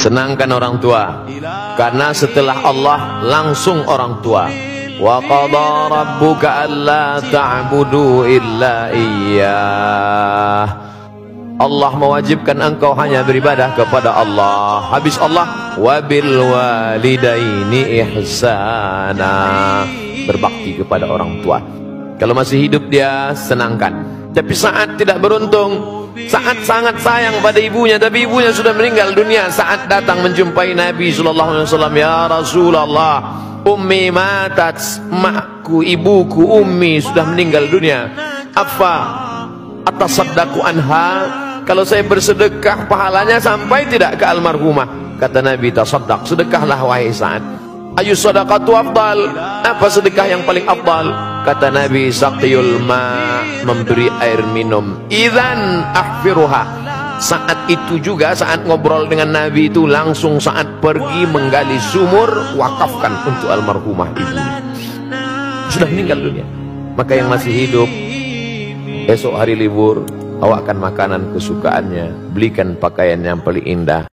Senangkan orang tua, karena setelah Allah langsung orang tua. Wa qadha rabbuka alla ta'budu illa iyyah. Allah mewajibkan engkau hanya beribadah kepada Allah. Habis Allah, wabil walidaini ihsana, berbakti kepada orang tua. Kalau masih hidup dia senangkan. Tapi saat tidak beruntung, saat sangat sayang pada ibunya, tapi ibunya sudah meninggal dunia, saat datang menjumpai Nabi SAW, ya Rasulullah, ummi matat, makku, ibuku, ummi sudah meninggal dunia. Apa atasaddaqu anha? Kalau saya bersedekah, pahalanya sampai tidak ke almarhumah? Kata Nabi, tasaddaq, sedekahlah wahai Sa'ad. Ayu sadaqatu afdal, apa sedekah yang paling afdal? Kata Nabi, saqiyul ma, memberi air minum. Idzan ahfiruha. Saat itu juga, saat ngobrol dengan Nabi itu, langsung saat pergi menggali sumur, wakafkan untuk almarhumah ibu. Sudah meninggal dunia. Maka yang masih hidup, esok hari libur, bawakan makanan kesukaannya, belikan pakaian yang paling indah.